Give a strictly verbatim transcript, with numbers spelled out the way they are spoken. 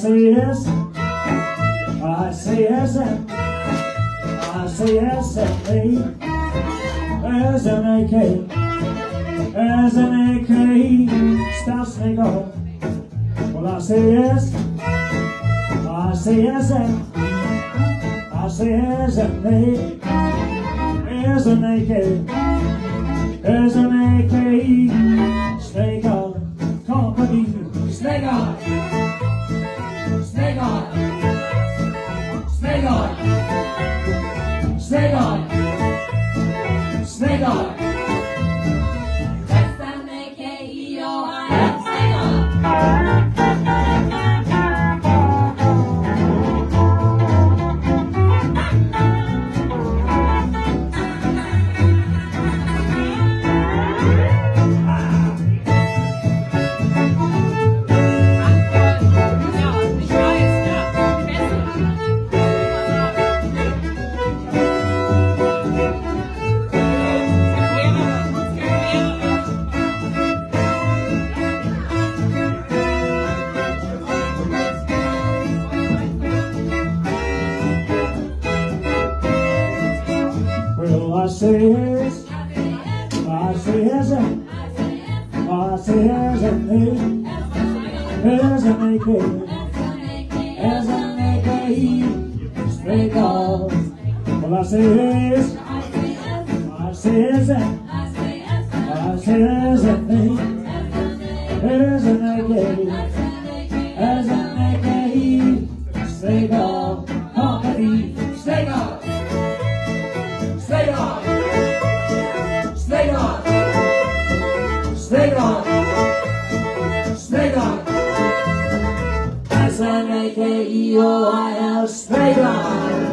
say yes, I say yes, and I say yes, and me as an A K, as an A K, stop snake off. Well, I say yes, I say yes, and I say yes, and me as an A K, as an A K, snake off, company, snake off, snake off, snake off, snake off, snake off. S N A K E O I, snake off. I say yes, I say yes, and I say yes, and me as an A K, as an A K, snake off. Well, I say yes, I say yes, and I say yes, and me as an A K, as an A K, snake off, company, snake off. Snake on! Snake on! Snake on! Snake on! S N A K E O I L, snake on!